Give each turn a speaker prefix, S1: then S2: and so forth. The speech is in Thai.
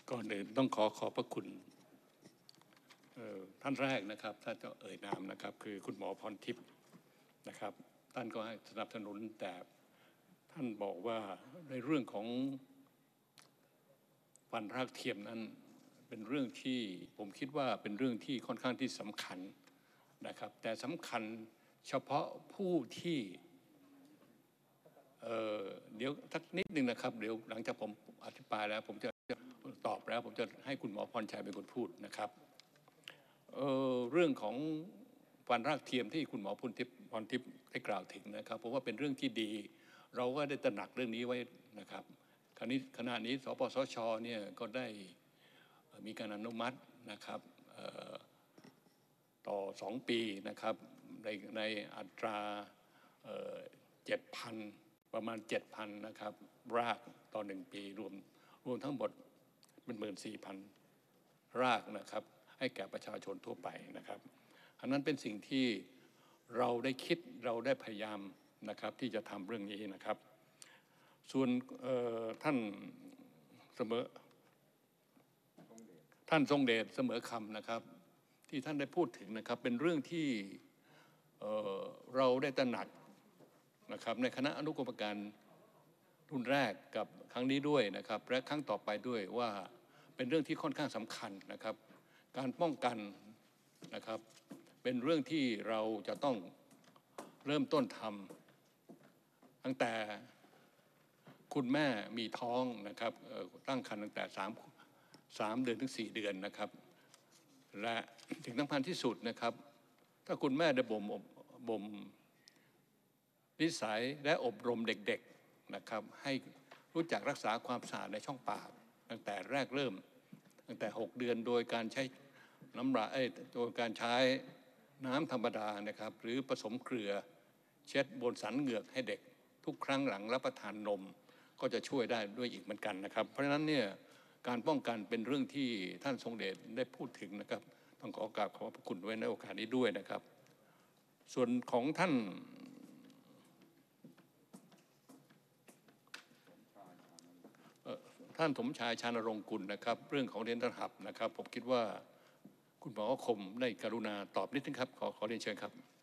S1: ก่อนอื่นต้องขอบพระคุณท่านแรกนะครับถ้าจะเอ่ยนามนะครับคือคุณหมอพรทิพย์นะครับท่านก็ให้สนับสนุนแต่ท่านบอกว่าในเรื่องของฟันรากเทียมนั้นเป็นเรื่องที่ผมคิดว่าเป็นเรื่องที่ค่อนข้างที่สำคัญนะครับแต่สำคัญเฉพาะผู้ที่เดี๋ยวสักนิดนึงนะครับเดี๋ยวหลังจากผมอธิบายแล้วผมจะตอบแล้วผมจะให้คุณหมอพรชัยเป็นคนพูดนะครับเรื่องของฟันรากเทียมที่คุณหมอพรทิพย์ได้กล่าวถึงนะครับผมว่าเป็นเรื่องที่ดีเราก็ได้ตระหนักเรื่องนี้ไว้นะครับขณะนี้สปสชเนี่ยก็ได้มีการอนุมัตินะครับต่อ2 ปีนะครับในอัตรา7,000ประมาณ 7,000นะครับรากต่อ1 ปีรวมทั้งหมดเป็น 14,000 รากนะครับให้แก่ประชาชนทั่วไปนะครับอันนั้นเป็นสิ่งที่เราได้คิดเราได้พยายามนะครับที่จะทำเรื่องนี้นะครับส่วนท่านทรงเดชเสมอคำนะครับที่ท่านได้พูดถึงนะครับเป็นเรื่องที่เราได้ตระหนักนะครับในคณะอนุกรรมการรุ่นแรกกับครั้งนี้ด้วยนะครับและครั้งต่อไปด้วยว่าเป็นเรื่องที่ค่อนข้างสำคัญนะครับการป้องกันนะครับเป็นเรื่องที่เราจะต้องเริ่มต้นทำตั้งแต่คุณแม่มีท้องนะครับตั้งครรภ์ตั้งแต่3 เดือนถึง 4 เดือนนะครับและถึงสำคัญที่สุดนะครับถ้าคุณแม่ได้บ่มนิสัยและอบรมเด็กๆนะครับให้รู้จักรักษาความสะอาดในช่องปากตั้งแต่แรกเริ่มตั้งแต่6 เดือนโดยการใช้โดยการใช้น้ำธรรมดานะครับหรือผสมเกลือเช็ดบนสันเหงือกให้เด็กทุกครั้งหลังรับประทานนมก็จะช่วยได้ด้วยอีกเหมือนกันนะครับเพราะฉะนั้นเนี่ยการป้องกันเป็นเรื่องที่ท่านทรงเดชได้พูดถึงนะครับต้องขอกราบขอบพระคุณไว้ในโอกาสนี้ด้วยนะครับส่วนของท่านสมชายชานรงค์กุลนะครับเรื่องของเรียนรหัสนะครับผมคิดว่าคุณหมอคมได้กรุณาตอบนิดนึงครับขอเรียนเชิญครับ